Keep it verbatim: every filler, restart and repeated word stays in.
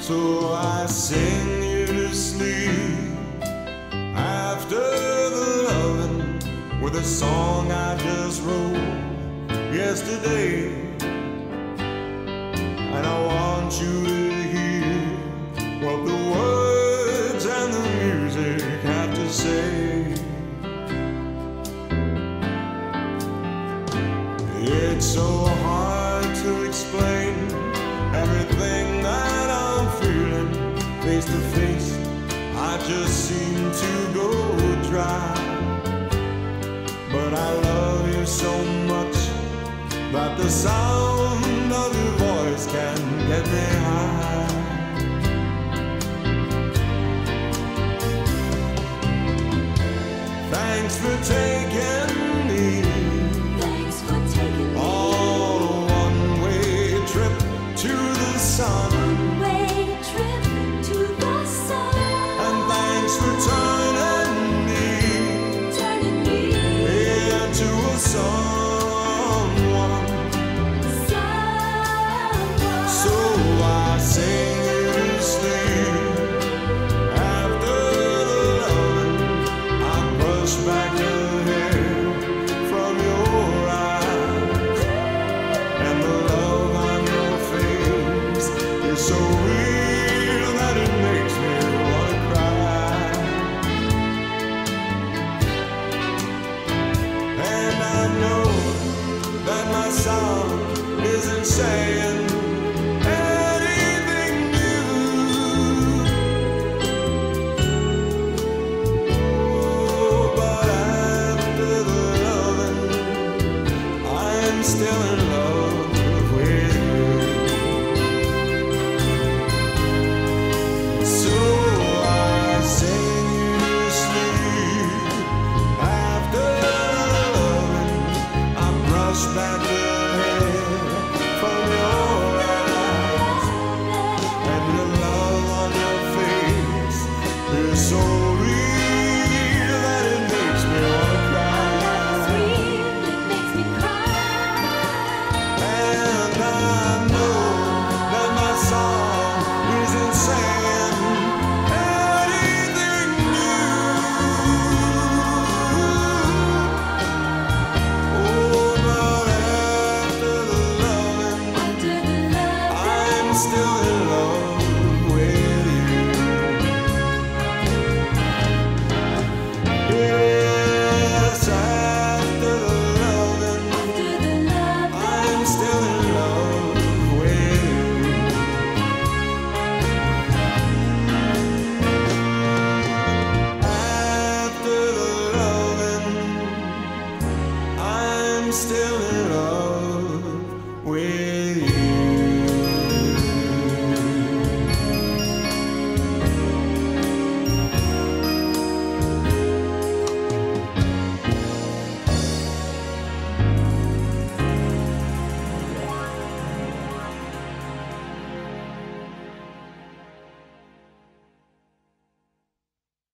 So I sing you to sleep after the loving with a song I just wrote yesterday. And I want you to hear what the words and the music have to say. It's so hard to explain everything that I'm feeling face to face. I just seem to go dry. But I love you so much that the sound of your voice can get me high. Thanks for taking me. Thanks for taking me on a one-way trip to the sun. One-way trip to the sun. And thanks for turning me, turning me into a someone. Someone. So I sing you to sleep after the loving. I brush back the hair from your eyes, and the love on your face is so real that it makes me wanna cry. And I know that my song isn't saying anything new. Oh, but after the loving, I'm still in love with you. So I sing you to sleep after the loving. I brush back the hair from your eyes, and the love on your face is so real that it makes me wanna cry. Sweet, it makes me cry. And I know that my song isn't saying anything new. Oh, but after the loving, After the love, I'm still in love with you. Yes, after the loving, after the love, I'm still in love with you. After the loving, I'm still in love.